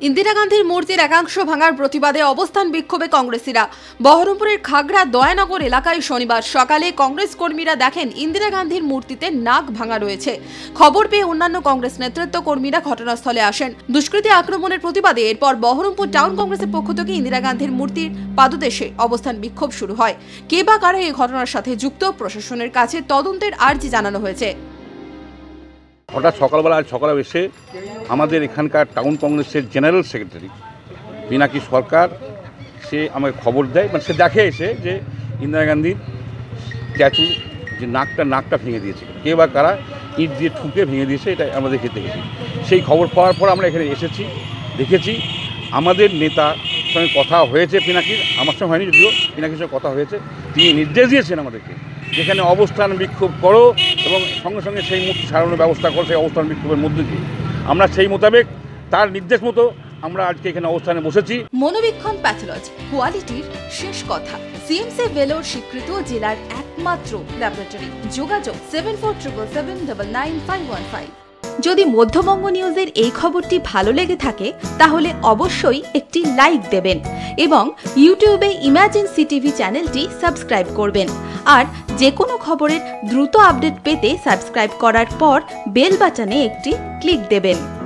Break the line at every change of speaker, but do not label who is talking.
ইন্দিরা গান্ধীর মূর্তির একাংশ ভাঙার প্রতিবাদে অবস্থান বিক্ষোভে কংগ্রেসীরা। বহরমপুরের খাগড়া দয়ানগর এলাকায় শনিবার সকালে কংগ্রেস কর্মীরা দেখেন ইন্দিরা গান্ধীর মূর্তিতে নাক ভাঙা রয়েছে। খবর পেয়ে অন্যান্য কংগ্রেস নেতৃত্ব কর্মীরা ঘটনাস্থলে আসেন। দুষ্কৃতী আক্রমণের প্রতিবাদে এরপর বহরমপুর টাউন কংগ্রেসের পক্ষ থেকে ইন্দিরা গান্ধীর মূর্তির পাদদেশে অবস্থান বিক্ষোভ শুরু হয়। কে বা কারা এই ঘটনার সাথে যুক্ত, প্রশাসনের কাছে তদন্তের আর্জি জানানো হয়েছে।
হঠাৎ সকালবেলা আজ সকালে এসে আমাদের এখানকার টাউন কংগ্রেসের জেনারেল সেক্রেটারি পিনাকি সরকার সে আমাকে খবর দেয়, মানে সে দেখে এসে যে ইন্দিরা গান্ধীর স্ট্যাচু যে নাকটা ভেঙে দিয়েছে, কে বা কারা ইট দিয়ে ঠুকে ভেঙে দিয়েছে, এটা আমরা দেখেছি। সেই খবর পাওয়ার পর আমরা এখানে এসেছি, দেখেছি। আমাদের নেতার সঙ্গে কথা হয়েছে পিনাকির, আমার সঙ্গে হয়নি যদিও, পিনাকির সঙ্গে কথা হয়েছে। তিনি নির্দেশ দিয়েছেন আমাদেরকে যেখানে অবস্থান বিক্ষোভ করো এবং সঙ্গে সঙ্গে সেই মূর্তি সারানোর ব্যবস্থা করো। সেই অবস্থান বিক্ষোভের মধ্যে দিয়ে আমরা সেই মোতাবেক তার নির্দেশ মতো আমরা আজকে এখানে অবস্থানে বসেছি।
মনোবীক্ষণ প্যাথোলজি কোয়ালিটির শেষ কথা। সিএমসি ভেলোর স্বীকৃত জেলার একমাত্র ল্যাবরেটরি। যোগাযোগ 7477799515। যদি মধ্যবঙ্গ নিউজের এই খবরটি ভালো লেগে থাকে তাহলে অবশ্যই একটি লাইক দেবেন এবং ইউটিউবে ইমার্জেন্সি টিভি চ্যানেলটি সাবস্ক্রাইব করবেন। আর যে কোনো খবরের দ্রুত আপডেট পেতে সাবস্ক্রাইব করার পর বেল বাটনে একটি ক্লিক দেবেন।